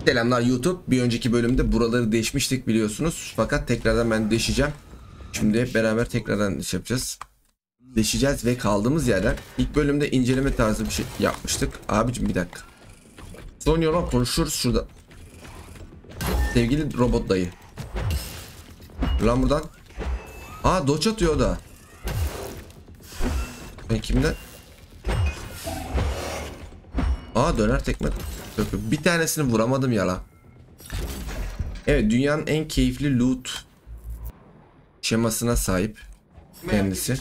Selamlar YouTube. Bir önceki bölümde buraları deşmiştik biliyorsunuz. Fakat tekrardan ben deşeceğim. Şimdi hep beraber tekrardan iş yapacağız. Deşeceğiz ve kaldığımız yerden ilk bölümde inceleme tarzı bir şey yapmıştık. Abicim bir dakika. Son yola konuşuruz şurada. Sevgili robot dayı. Lan buradan. Aa doç atıyor o da. Ben kimden? Aa döner tekme. Bir tanesini vuramadım ya lan. Evet, dünyanın en keyifli loot şemasına sahip kendisi.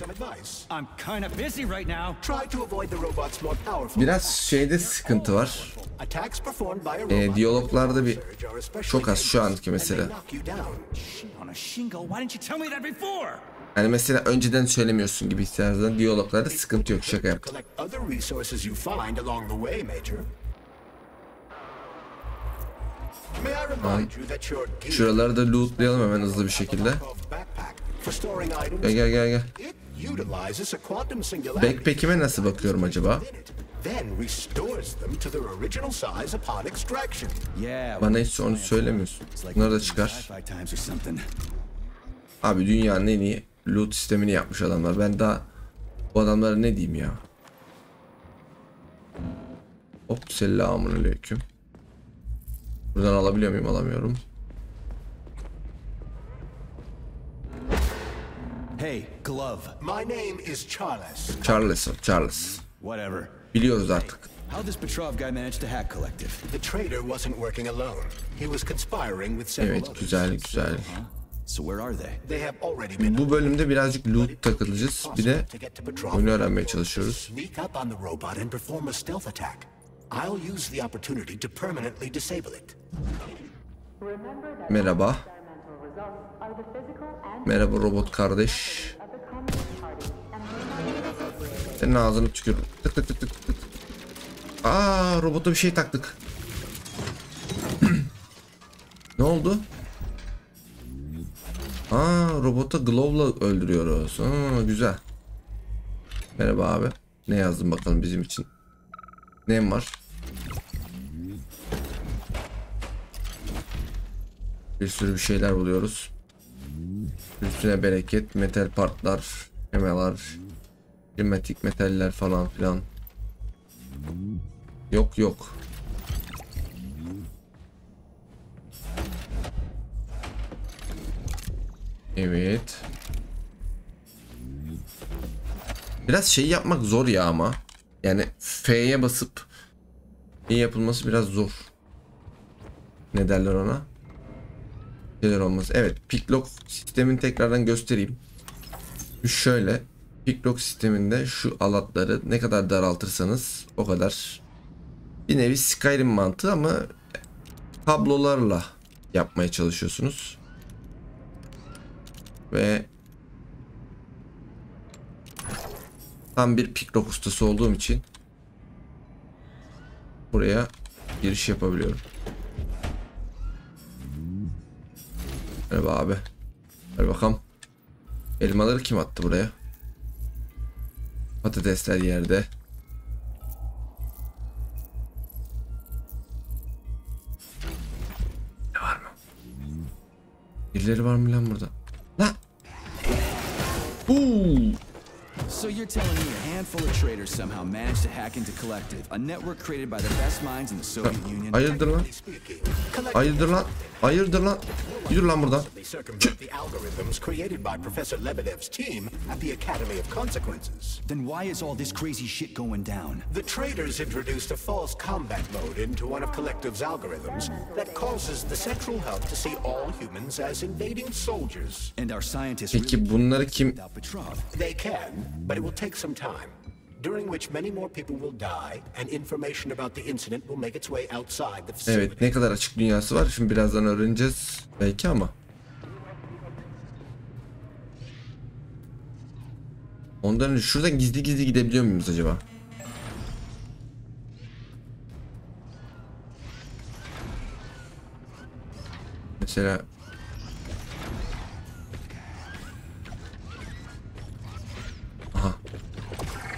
Biraz şeyde sıkıntı var. Diyaloglarda bir çok az şu anki mesela. Yani mesela önceden söylemiyorsun gibi hissedersen diyaloglarda sıkıntı yok, şaka yaptım. Ay. Şuraları da lootlayalım hemen hızlı bir şekilde. Gel. Backpack'ime nasıl bakıyorum acaba? Bana hiç onu söylemiyorsun. Bunları da çıkar. Abi dünyanın en iyi loot sistemini yapmış adamlar. Ben daha bu adamlara ne diyeyim ya? Hop, selamünaleyküm. Buradan alabiliyor muyum? Alamıyorum. Hey, Glove. My name is Charles. Charles. Whatever. Biliyoruz artık. How this Petrov guy managed to hack Collective? The traitor wasn't working alone. He was conspiring with several others. Evet, güzel. So where are they? They have already been. Bu bölümde birazcık loot takılacağız. Bir de oyunu öğrenmeye çalışıyoruz. Sneak up on the robot and perform a stealth attack. I'll use the opportunity to permanently disable it. Merhaba. Merhaba robot kardeş. Senin ağzını tükür. Tık. Aa, robota bir şey taktık. Ne oldu? Aa, robota glove'la öldürüyoruz. Aa, güzel. Merhaba abi. Ne yazdın bakalım bizim için? Neyim var? Bir sürü bir şeyler buluyoruz. Üstüne bereket, metal partlar, emalar, klimatik metaller falan filan. Yok. Evet. Biraz şey yapmak zor ya ama. Yani F'ye basıp yapılması biraz zor. Ne derler ona? Şeyler olmaz. Evet, picklock sistemini tekrardan göstereyim. Şöyle, picklock sisteminde şu alatları ne kadar daraltırsanız o kadar, bir nevi Skyrim mantığı ama kablolarla yapmaya çalışıyorsunuz. Ve tam bir picklock ustası olduğum için buraya giriş yapabiliyorum. Merhaba abi. Ver bakalım. Elmaları kim attı buraya? Patatesler yerde. Ne var mı? Birileri var mı lan burada? Lan! So you're telling me a handful of traitors somehow managed to hack into Collective, a network created by the best minds in the Soviet Union? Hayırdır lan? Yürü lan buradan. Then why is all this crazy shit going down? The traitors introduced a false combat mode into one of Collective's algorithms that causes the Central Hub to see all humans as invading soldiers. And our scientists Peki bunları kim? They can, but it will take some time, during which many more people will die and information about the incident will make its way outside the facility. Evet, ne kadar açık dünyası var şimdi birazdan öğreneceğiz belki ama. Ondan önce şuradan gizli gidebiliyor muyuz acaba? Mesela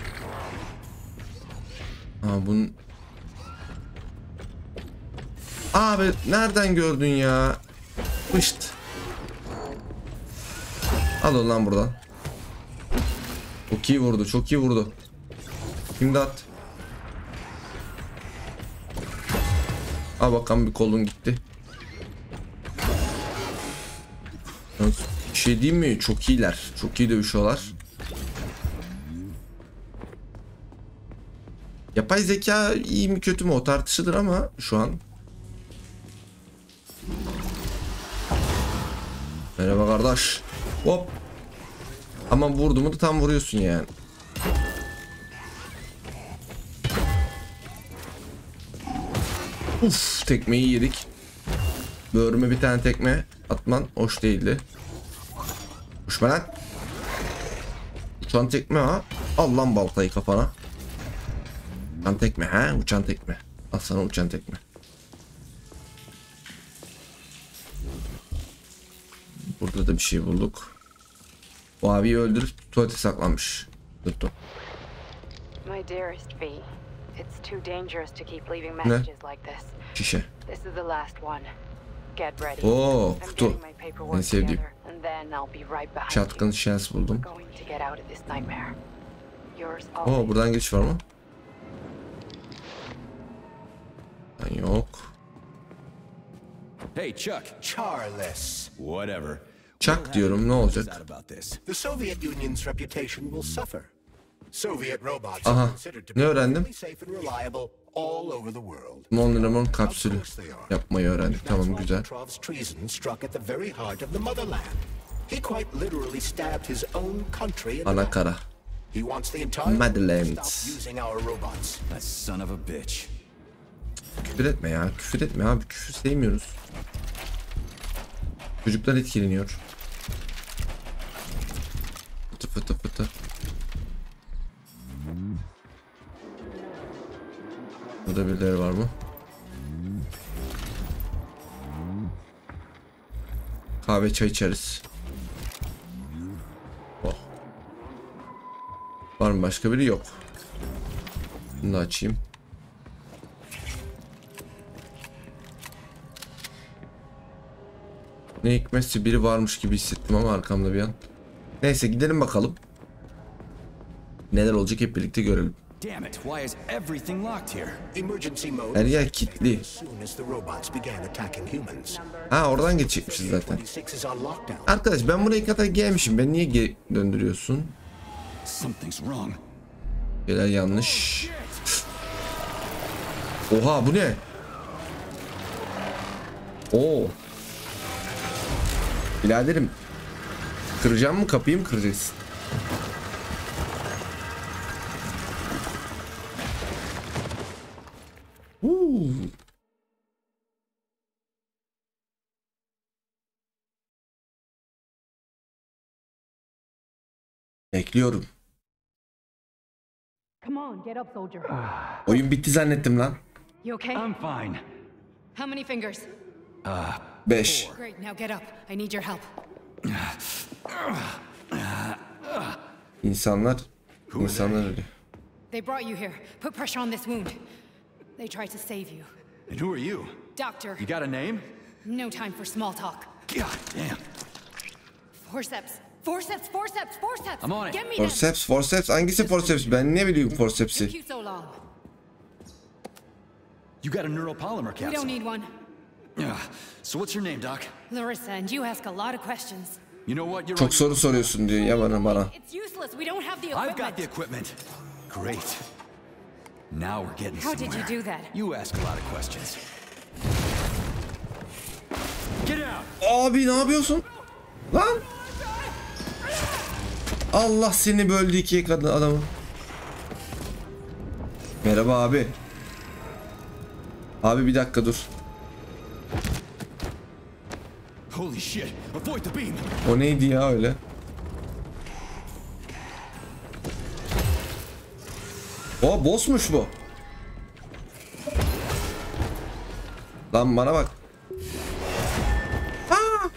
bunun Abi nereden gördün ya? Pışt. Al lan buradan. Çok iyi vurdu, çok iyi vurdu. İmdat. Al bakalım, bir kolun gitti. Bir şey diyeyim mi? Çok iyiler. Çok iyi dövüşüyorlar. Yapay zeka iyi mi kötü mü o tartışılır ama şu an. Merhaba kardeş. Hop. Ama vurdu mu da tam vuruyorsun yani. Uf, tekmeyi yedik. Böğrüme bir tane tekme atman hoş değildi. Uçma lan. Uçan tekme ha. Al lan baltayı kafana. Uçan tekme ha. Uçan tekme. Al sana uçan tekme. Burada da bir şey bulduk. Bu abiyi öldürüp tuvalete saklanmış. Tuttum. My dearest V, it's too dangerous to keep leaving messages like this. Şişe. This is the last one. Get ready. Oo, I'm kutu. getting my En paperwork sevdiğim. together, and then I'll be right behind Shotgun you. shells buldum. Going to get out of this nightmare. Yours Oo, always. buradan geçiş var mı? Yok. Hey, Chuck. Charless. Whatever. Çak diyorum, ne olacak? Sad about this. The Soviet Union's reputation will suffer. Soviet robots Aha, are considered to ne be öğrendim? perfectly safe and reliable all over the world. Monlemon kapsülü yapmayı öğrendik. That's Tamam, why güzel. Petrov's treason struck at the very heart of the motherland. He quite literally stabbed his own country in the Ana back. kara. He wants the entire Motherland. world to stop using our robots. That son of a bitch. Küfür etme ya. Küfür etme abi. Küfür sevmiyoruz. Çocuklar etkileniyor. Fıtı fıtı fıtı. Burada birileri var mı? Kahve çay içeriz. Oh. Var mı başka biri? Yok. Bunu da açayım. Ne hikmetse biri varmış gibi hissettim ama arkamda bir an. Neyse gidelim bakalım. Neler olacak hep birlikte görelim. Damn it, why is everything locked here? Emergency mode Her yer kilitli. as soon as the robots began attacking humans. Ha, oradan geçecekmişiz zaten. 26 is on lockdown. Arkadaş ben buraya kadar gelmişim. Ben niye döndürüyorsun? Something's wrong. Şeyler yanlış. Oha, bu ne? Oo. Biraderim. Kıracağım mı kapıyı mı kıracaksın? Bekliyorum. Come on, get up, soldier. Oyun bitti zannettim lan. You okay? I'm fine. How many fingers? 5. Great, now get up. I need your help. İnsanlar ölüyor. They brought you here. Put pressure on this wound. They tried to save you. And who are you? Doctor, You got a name? no time for small talk. God damn. Forceps. Forceps, forceps, forceps! I'm on it. Get me them! Forceps hangisi forceps? Ben ne bileyim forceps'i? Took you so long. You got a neuropolymer We don't capsule. need one. So what's your name, Doc? Larissa, and you ask a lot of questions. You know what? You're Çok soru soruyorsun diyor ya bana. It's useless. We don't have the I've equipment. got the equipment. Great. Now we're getting How did somewhere. you do that? You ask a lot of questions. Get out! Abi ne yapıyorsun? Lan! Allah seni böldü ikiye kadın adamı. Merhaba abi. Abi bir dakika dur. Holy shit! Avoid the beam! O neydi ya öyle? O bossmuş bu. Lan bana bak. Aa!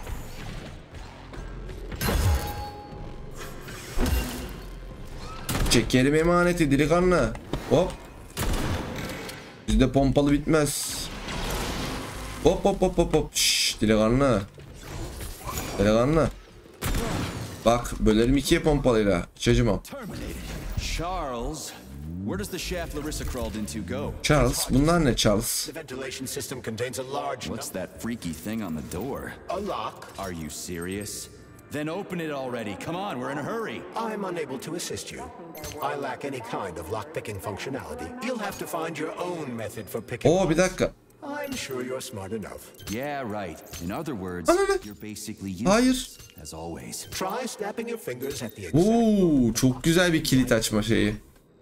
Çekerim emaneti delikanlı. Hop. Bizde pompalı bitmez. Hop hop hop hop hop. Şşş delikanlı. Delikanlı. Bak bölerim ikiye pompalıyla. Hiç acımam. Charles, where does the shaft Larissa crawled into go? Charles, bunlar ne Charles? The ventilation system contains a large What's that freaky thing on the door? a lock. Are you serious? Then open it already. Come on, we're in a hurry. I'm unable to assist you. I lack any kind of lock-picking functionality. You'll have to find your own method for picking. Oo bir dakika. I'm sure you're smart enough. Yeah, right. In other words, Ananı. you're basically Hayır. useless, as always. Try snapping your fingers at the exact. Oo çok güzel bir kilit açma şeyi.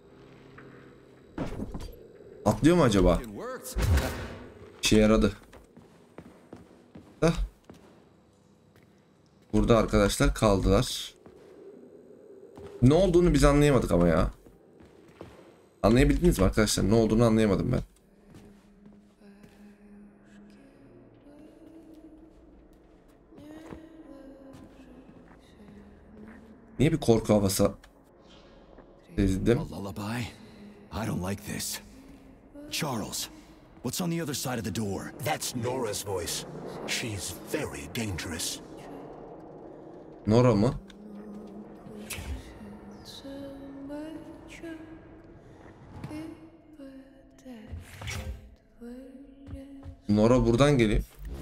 Atlıyor mu acaba? It worked. İşe yaradı. Hah. Burada arkadaşlar kaldılar. Ne olduğunu biz anlayamadık ama ya. Anlayabildiniz mi arkadaşlar? Ne olduğunu anlayamadım ben. Niye bir korku havası sezdim? A lullaby? I don't like this. Charles, what's on the other side of the door? That's Nora's voice. She's very dangerous. Nora mı? Nora buradan geliyor.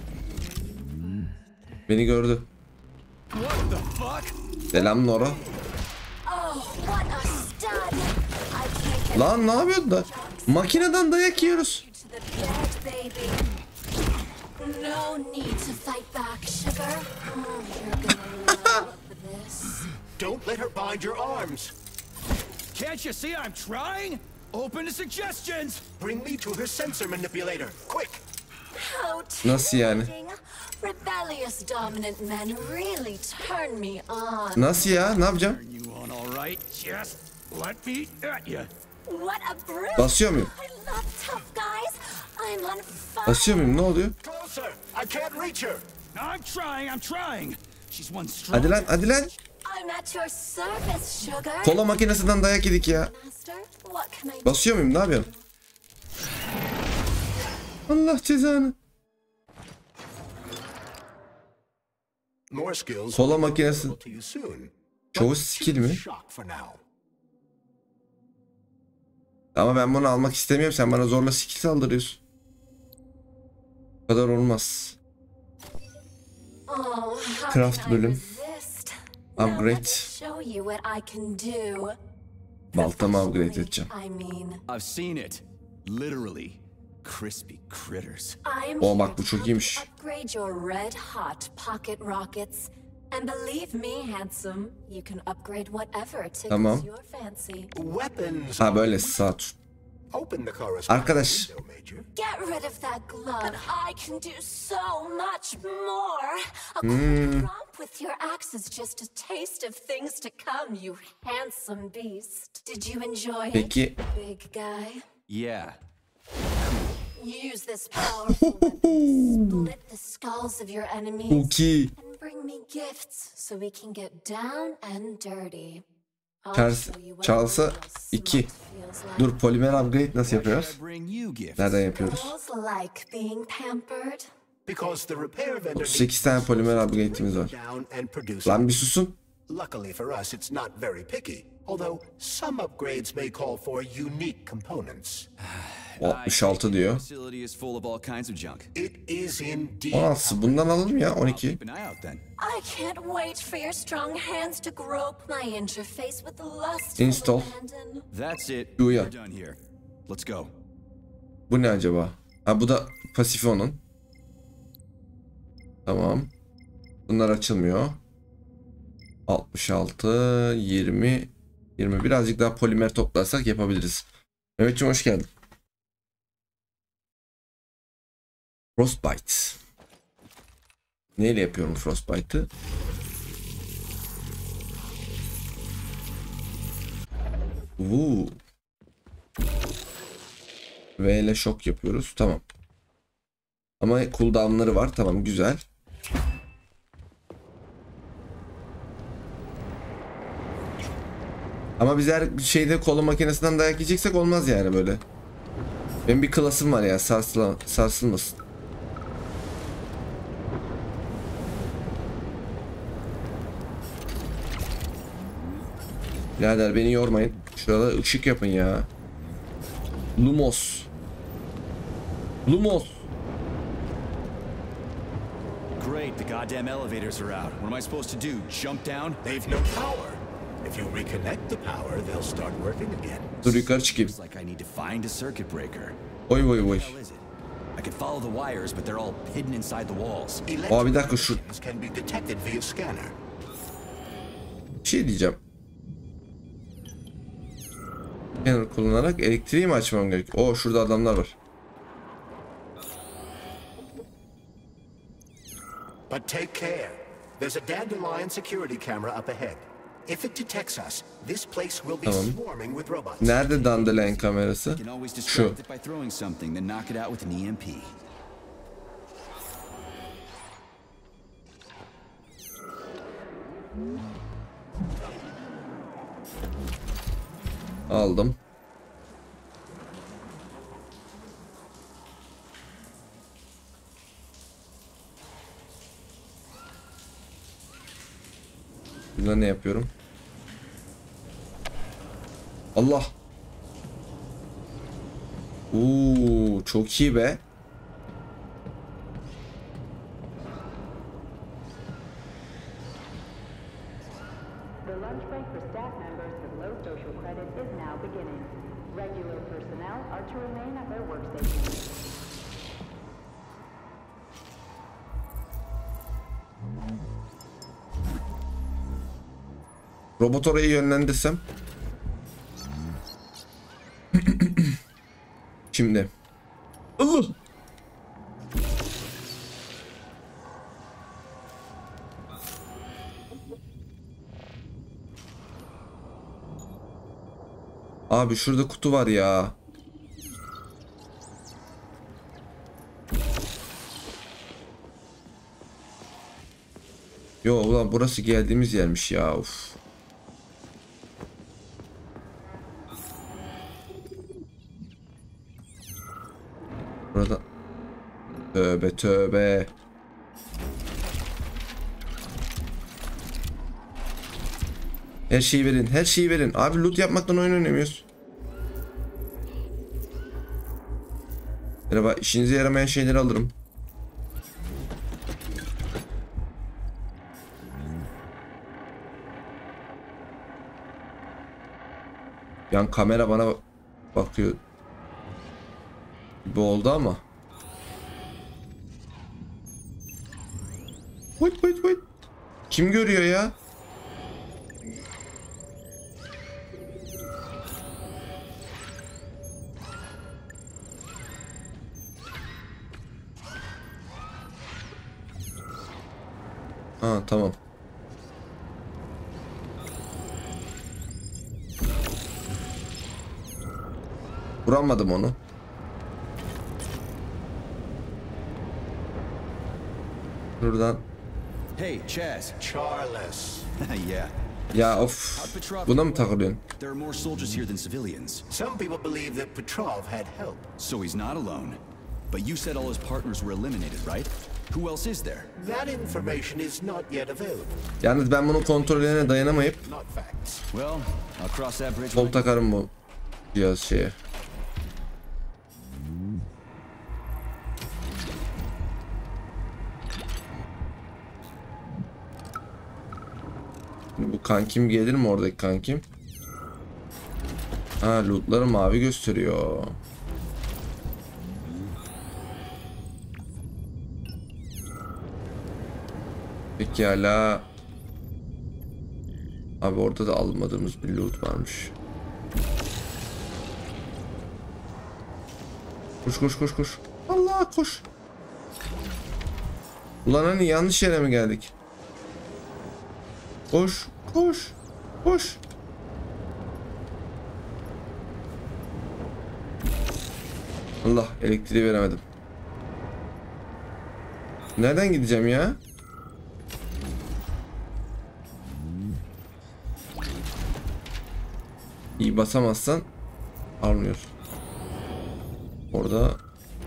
Beni gördü. What the fuck? Selam Nora. Oh, what a stud! I can't get Lan ne yapıyorsun da? Makineden dayak yiyoruz. to the bed, baby. No need to fight back, sugar. You're gonna love this. Don't let her bind your arms. Can't you see I'm trying? Open to suggestions. Bring me to her sensor manipulator. Quick. How Nasıl yani? tempting. Rebellious dominant men really turn me on. Nasıl ya? Ne yapacağım? You on all right? Just let me at you. What a brute! Basıyor muyum? I love tough guys. I'm on fire. Basıyor muyum? Ne oluyor? Closer. I can't reach her. I'm trying. She's one strong. Hadi lan, hadi lan. I'm at your service, sugar. Kola makinesinden dayak yedik ya. Master, what can I do? Basıyor muyum? Ne yapıyorum? Allah cezanı. More skills. Kola makinesi. To you soon. Çoğu skill mi? Shock for now. Ama ben bunu almak istemiyorum. Sen bana zorla skill saldırıyorsun. Bu kadar olmaz. Oh, how Craft can I bölüm. resist? Now Upgrade. let's show you what I can do. Baltamı upgrade Professionally, edeceğim. I mean, I've seen it. Literally. Crispy critters. I'm Oh, bak here bu to çok help iyiymiş. upgrade your red hot pocket rockets. And believe me, handsome, you can upgrade whatever tickles Tamam. your fancy. Weapons. Ha böyle sağ tut. Open the corresponding Arkadaş. window, Major. Get rid of that glove, and I can do so much more. A Hmm. quick romp with your axe is just a taste of things to come, you handsome beast. Did you enjoy Peki. it, big guy? Yeah. Use this powerful weapon to split the skulls of your enemies Cookie. and bring me gifts so we can get down and dirty. I'll Charles- show you what Charles'a real 2. smut feels like. Dur polimer upgrade nasıl yapıyoruz? I bring you gifts. Nereden yapıyoruz? Girls like being pampered. Because the repair vendor 8 tane polimer upgrade'imiz var. down and produce. Lan bir susun. Luckily for us, it's not very picky. Although some upgrades may call for unique components. 66 diyor. Facility is full of all kinds of junk. It is indeed. 16 bundan alalım ya 12. Keep an eye out then. I can't wait for your strong hands to grope my interface with lust. Install. Abandon. That's it. Yuya. We're done here. Let's go. Bu ne acaba? Ha bu da pasifi onun. Tamam. Bunlar açılmıyor. 66, 20, 20. Birazcık daha polimer toplarsak yapabiliriz. Mehmetciğim hoş geldin. Frostbite. Neyle yapıyorum Frostbite'ı? V ile şok yapıyoruz. Tamam. Ama cooldown'ları var. Tamam güzel. Ama biz her şeyde kola makinesinden dayak yiyeceksek olmaz yani böyle. Benim bir klasım var ya sarsılmasın. Birader beni yormayın. Şurada ışık yapın ya. Lumos. Lumos. Great, the goddamn elevators are out. What am I supposed to do? Jump down? They've no power. If you reconnect the power, they'll start working again. Dur yukarı çıkayım. Looks like I need to find a circuit breaker. Oy oy oy. What the hell is it? I can follow the wires, but they're all hidden inside the walls. Aa bir dakika şu Electrical can be detected via scanner. bir şey diyeceğim. Scanner kullanarak elektriği mi açmam gerek? Oo şurada adamlar var. But take care. There's a Dandelion security camera up ahead. If it detects us, this place will be swarming with robots. Nerede Dandelion kamerası? You can always Şu. distract it by throwing something, then knock it out with an EMP. Aldım. Burada ne yapıyorum? Allah. Çok iyi be. The lunch break for staff members with low social credit is now beginning. Regular personnel are to remain at their workstations. Robot orayı yönlendirsem. Şimdi. Allah. Abi şurada kutu var ya. Yo ulan burası geldiğimiz yermiş ya. Uf. Burada. Tövbe tövbe. Her şeyi verin, her şeyi verin. Abi loot yapmaktan oyun oynamıyoruz. Merhaba, işinize yaramayan şeyleri alırım. Yan kamera bana bakıyor. Bu oldu ama. Wait. Kim görüyor ya? Ha tamam. Vuramadım onu. Buradan. Hey, Chaz. Charles. Yeah. Ya of. Buna mı takılıyorsun? There are more soldiers here than civilians. Some people believe that Petrov had help. So he's not alone. But you said all his partners were eliminated, right? Who else is there? That information is not yet available. Yalnız ben bunun kontrollerine dayanamayıp Not facts. Well, I'll cross that bridge kol when I... takarım bu cihaz şeye. Bu kankim gelir mi, oradaki kankim? Ha, lootları mavi gösteriyor. Pekala. Abi orada da almadığımız bir loot varmış. Koş. Allah koş. Ulan hani yanlış yere mi geldik? Koş. Allah, elektriği veremedim. Nereden gideceğim ya? İyi basamazsan almıyor. Orada.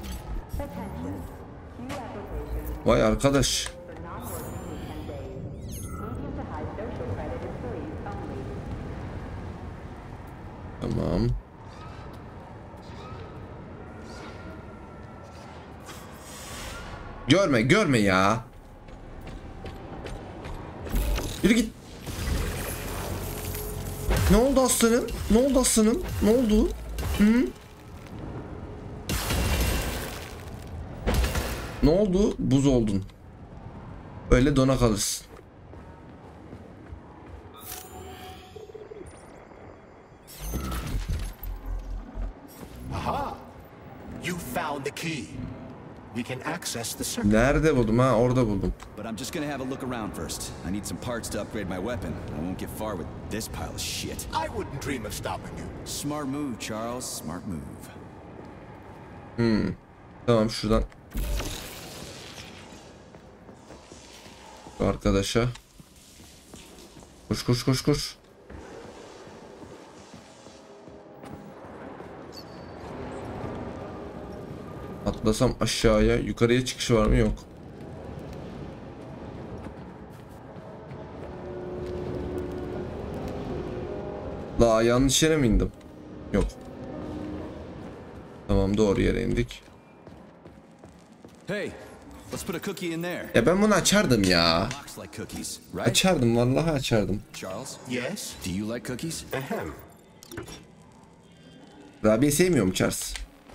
Vay arkadaş. Görme ya. Yürü git. Ne oldu aslanım? Ne oldu aslanım? Ne oldu? Hı? Ne oldu? Buz oldun. Öyle dona kalırsın. Aha! You found the key. We can access the circuit. Nerede buldum ha? Orada buldum. But I'm just gonna have a look around first. I need some parts to upgrade my weapon. I won't get far with this pile of shit. I wouldn't dream of stopping you. Smart move, Charles. Smart move. Tamam şuradan. Şu arkadaşa. Koş. Atlasam aşağıya. Yukarıya çıkış var mı? Yok. La yanlış yere mi indim? Yok. Tamam doğru yere indik. Hey, let's put a cookie in there. Ya ben bunu açardım ya. Looks like cookies, right? Açardım vallahi açardım. Charles, Yes? do you like cookies? Ahem. Rabia sevmiyor mu Charles?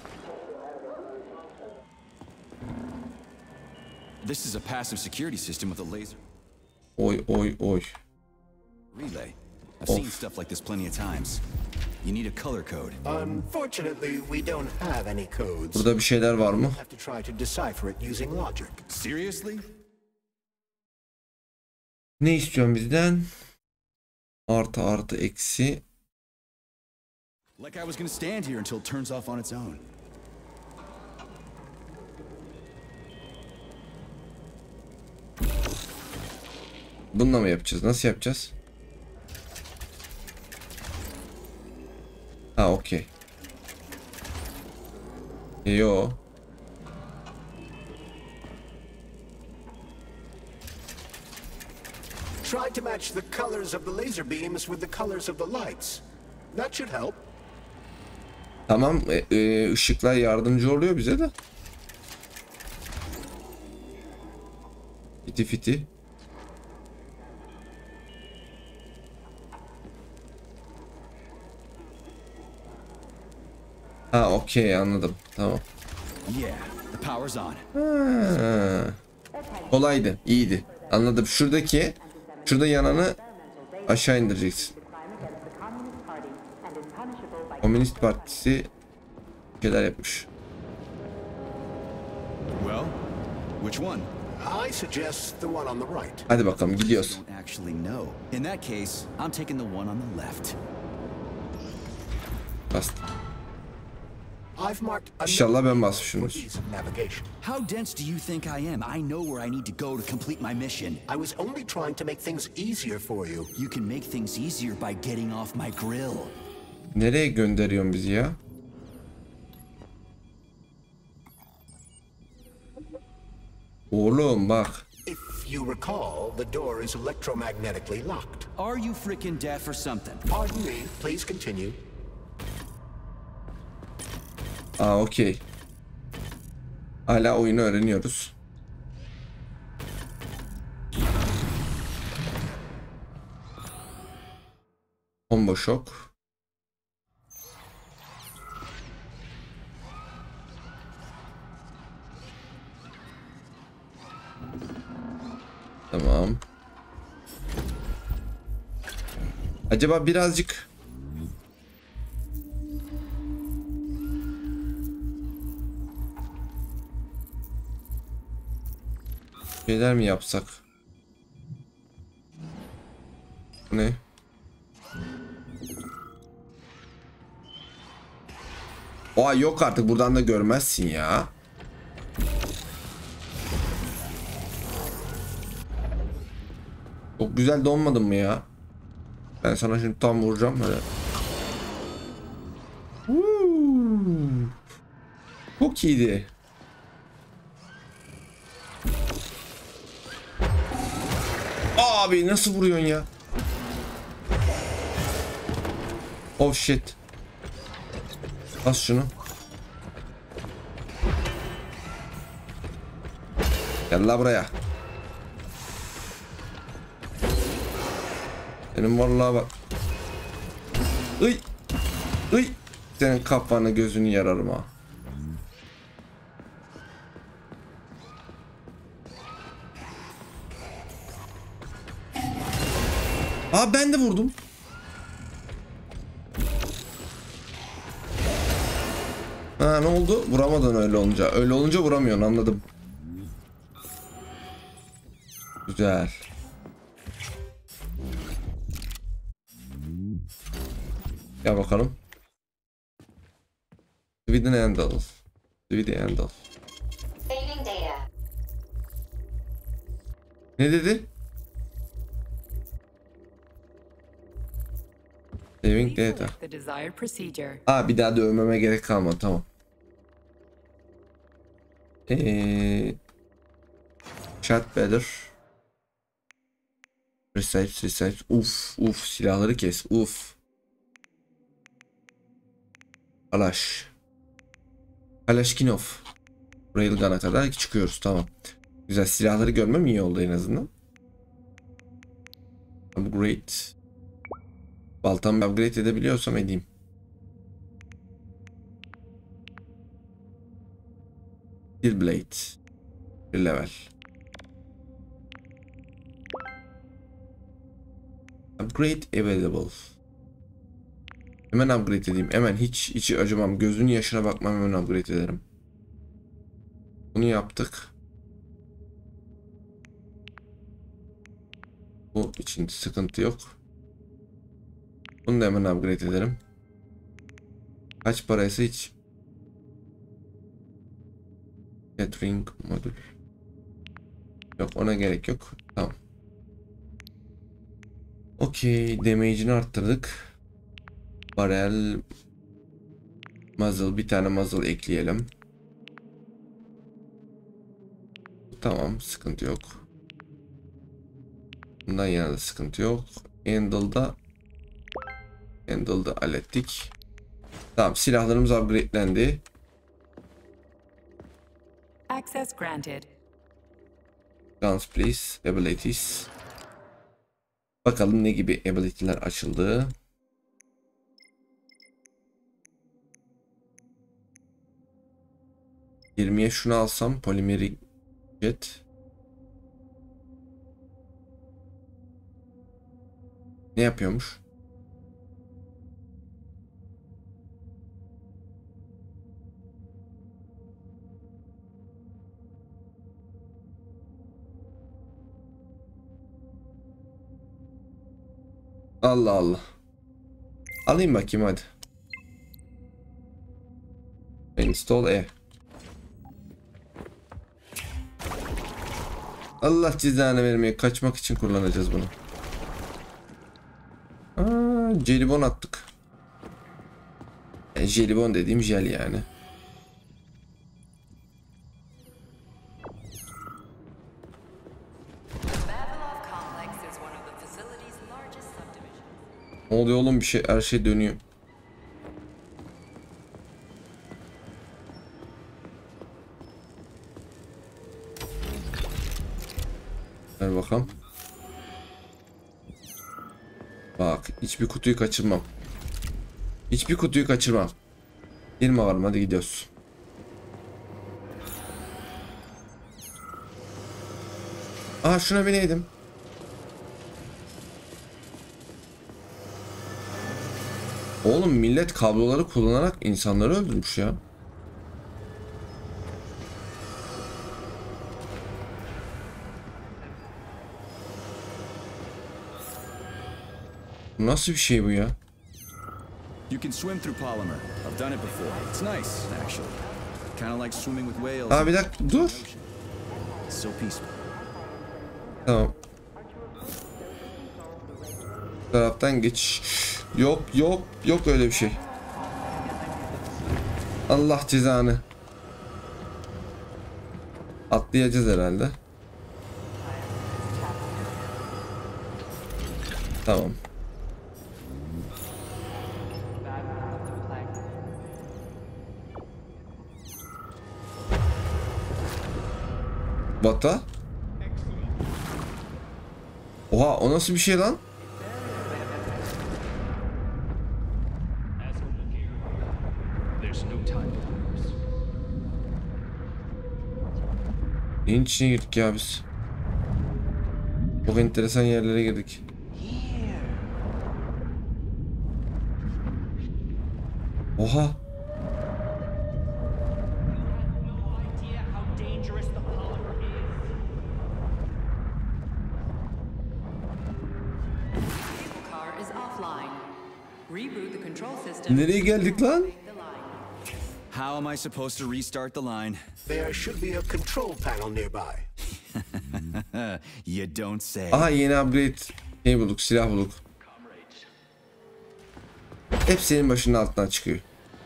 This is a passive security system with a laser Oy. relay. I've seen stuff like this plenty of times. You need a color code. Unfortunately, we don't have any codes. Burada bir şeyler var mı? Have to try to decipher it using logic. Seriously? Ne istiyorsun bizden? Artı eksi. Like I was gonna stand here until it turns off on its own. Bununla mı yapacağız? Nasıl yapacağız? Ha okey. Yo. Try to match the colors of the laser beams with the colors of the lights. That should help. Tamam ışıklar yardımcı oluyor bize de. Fiti. Ha okey anladım. Tamam. Yeah, the power's on. Ha. Kolaydı, iyiydi. Anladım. Şurada yananı aşağı indireceksin. Komünist Partisi şeyler yapmış. Well, which one? I suggest the one on the right. Hadi bakalım gidiyoruz. Don't actually know. In that case, I'm taking the one on the left. Bastım. I've marked a İnşallah ben for basmışımdır. ease of navigation. How dense do you think I am? I know where I need to go to complete my mission. I was only trying to make things easier for you. You can make things easier by getting off my grill. Nereye gönderiyorsun bizi ya? Oğlum bak. If you recall, the door is electromagnetically locked. Are you freaking deaf or something? Pardon me, please continue. Aa okey. Hala oyunu öğreniyoruz. Combo şok. Tamam. Acaba birazcık şeyler mi yapsak? Bu ne? Oha yok artık buradan da görmezsin ya. Çok güzel donmadın mı ya? Ben sana şimdi tam vuracağım böyle. Çok iyiydi. Abi nasıl vuruyorsun ya? Oh shit. Bas şunu. Gel la buraya. Benim vallahi bak. Iy. Iy. Senin kafanı gözünü yararım ha. Aa ben de vurdum. Ha ne oldu? Vuramadın öyle olunca. Öyle olunca vuramıyorsun, anladım. Güzel. Gel bakalım. Sweden handle. Sweden handle. Failing data. Ne dedi? Saving data. The desired procedure. Aa bir daha dövmeme gerek kalmadı, tamam. Shot better. Recipe. Uf silahları kes. Uf. Kalashnikov. Railgun'a kadar çıkıyoruz, tamam. Güzel, silahları görmem iyi oldu en azından. Upgrade. Baltamı upgrade edebiliyorsam edeyim. Steel blade. Bir level. Upgrade available. Hemen upgrade edeyim. Hemen hiç acımam. Gözünün yaşına bakmam, hemen upgrade ederim. Bunu yaptık. Bu için sıkıntı yok. Bunu da hemen upgrade ederim. Kaç paraysa hiç. Catering modül. Yok, ona gerek yok. Tamam. Okey. Damage'ini arttırdık. Barrel. Muzzle. Bir tane muzzle ekleyelim. Tamam. Sıkıntı yok. Bundan yana da sıkıntı yok. Handle'da hallettik. Tamam, silahlarımız upgrade'lendi. Access granted. Guns please. Abilities. Bakalım ne gibi ability'ler açıldı. ...20'ye şunu alsam, polymerik jet. Ne yapıyormuş? Allah Allah. Alayım bakayım hadi. Install E. Allah cezanı vermeye, kaçmak için kullanacağız bunu. Jelibon attık. Jelibon dediğim jel yani. Ne oluyor oğlum, bir şey, her şey dönüyor. Ver bakalım. Bak, hiçbir kutuyu kaçırmam. Hiçbir kutuyu kaçırmam. Girme bakalım, hadi gidiyoruz. Aa şuna bineydim. Oğlum millet kabloları kullanarak insanları öldürmüş ya. Nasıl bir şey bu ya? You can swim through polymer. I've done it before. It's nice, actually. Kind of like swimming with whales. Aa bir dakika dur. So peaceful. Tamam. Bu taraftan geç. Yok öyle bir şey. Allah cezanı. Atlayacağız herhalde. Tamam. Vata. Oha, o nasıl bir şey lan? Neyin içine girdik ya biz? Çok enteresan yerlere girdik. Oha. Car is offline. Reboot the control system. Nereye geldik lan? How am I supposed to restart the line? There should be a control panel nearby. You don't say. Aha, yeni upgrade şey bulduk, silah bulduk. Hep senin başının altından çıkıyor.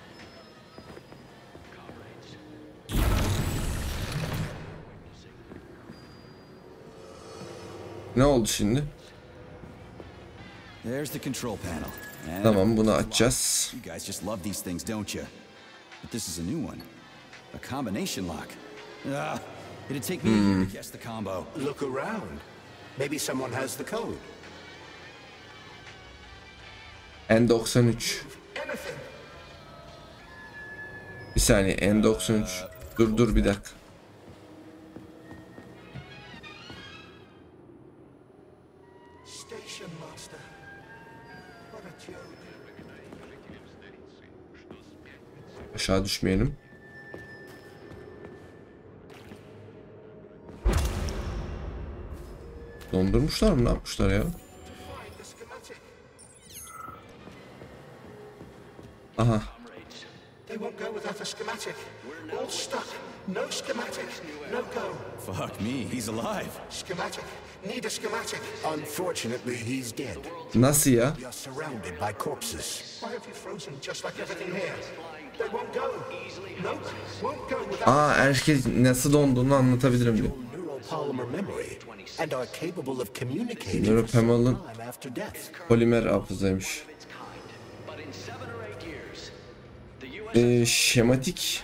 Ne oldu şimdi? There's the control panel. And Tamam, bunu açacağız. you guys just love these things, don't you? But this is a new one. A combination lock. It'd take me a year to guess the combo. Look around. Maybe someone has the code. N93. Anything. Bir saniye, N93. Dur bir dakika. Station master. What a joke. Aşağı düşmeyelim. Dondurmuşlar mı? Ne yapmışlar ya? Find the schematic. Aha. They won't go without a schematic. All stuck. No schematic. No go. Fuck me, he's alive. Schematic. Need a schematic. Unfortunately, he's dead. Nasıl ya? We are surrounded by corpses. Why have you frozen just like everything here? They won't go. Nope. Won't go without Herkes nasıl donduğunu anlatabilirim diyor. neuropolymer memory and are capable of communicating for Neuropolymer'ın some time after death. polimer hafızaymış. Şematik.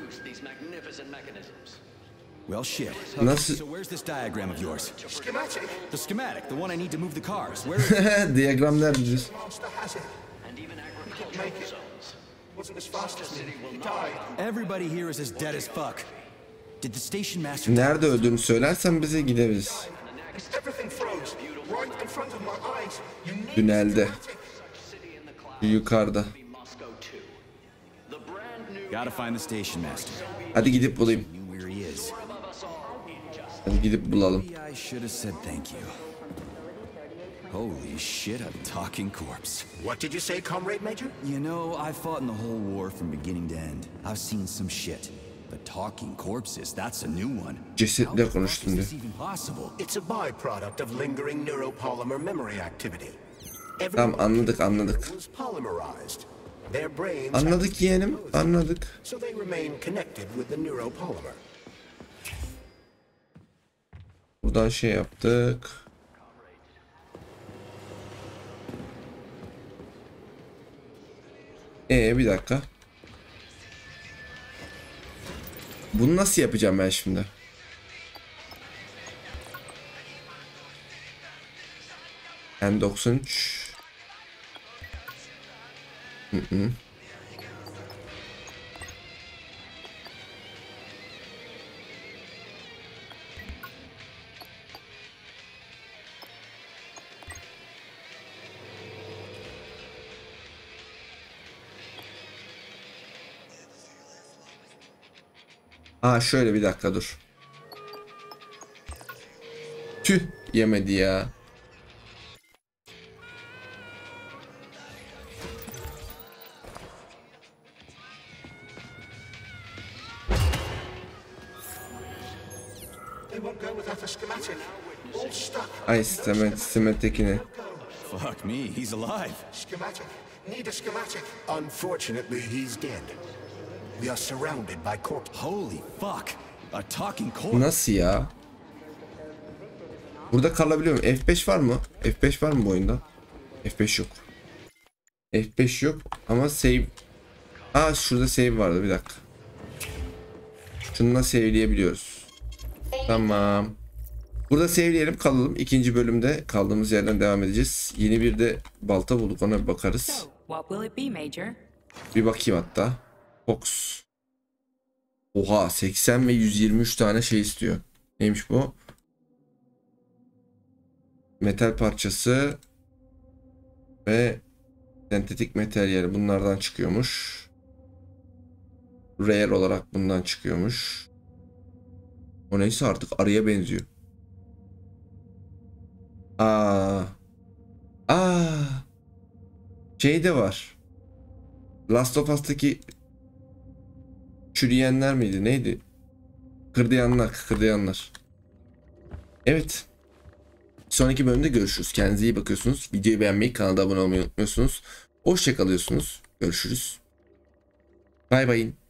Well, shit. Nasıl? So where's this diagram of yours? Schematic. The schematic, the one I need to move the cars. Where is it? Diyagram nerede diyorsun? Monster has it. He didn't make it. Wasn't as fast as me. He died. Everybody here is as dead as fuck. Did the station master... Nerede öldüğünü söylersen bize gideriz. Everything froze. Right in front of my eyes. You need Tünelde. schematic. Yukarıda. Gotta find the station master. Hadi gidip bulayım. Knew where he is. Hadi gidip bulalım. Maybe I should have said thank you. Holy shit, a talking corpse. What did you say, Comrade Major? You know, I fought in the whole war from beginning to end. I've seen some shit. But talking corpses, that's a new one. Cesetle konuştum Is diyor. this even possible? It's a byproduct of lingering neuropolymer memory activity. Tamam, anladık. was polymerized. Their brains Anladık yeğenim, anladık. so they remain connected with the neuropolymer. Buradan şey yaptık. Bir dakika. Bunu nasıl yapacağım ben şimdi? N93. Şöyle bir dakika dur. Tüh, yemedi ya. They won't go without a schematic. All stuck. Ay sistemetekini. Fuck me, he's alive. Schematic. Need a schematic. Unfortunately, he's dead. We are surrounded by corpses. Holy fuck, a talking corpse. Nasıl ya? Burada kalabiliyorum. F5 var mı? F5 var mı bu oyunda? F5 yok. F5 yok ama save. Şurada save vardı, bir dakika. Şununla saveleyebiliyoruz. Tamam. Burada sevleyelim, kalalım. İkinci bölümde kaldığımız yerden devam edeceğiz. Yeni bir de balta bulduk, ona bir bakarız. So, what will it be, Major? Bir bakayım hatta. Fox. Oha, 80 ve 123 tane şey istiyor. Neymiş bu? Metal parçası ve sentetik materyal bunlardan çıkıyormuş. Rare olarak bundan çıkıyormuş. O neyse artık arıya benziyor. Şey de var. Last of Us'taki çürüyenler miydi? Neydi? Kıkırdayanlar. Evet. Sonraki bölümde görüşürüz. Kendinize iyi bakıyorsunuz. Videoyu beğenmeyi, kanala abone olmayı unutmuyorsunuz. Hoşça kalıyorsunuz. Görüşürüz. Bay bay.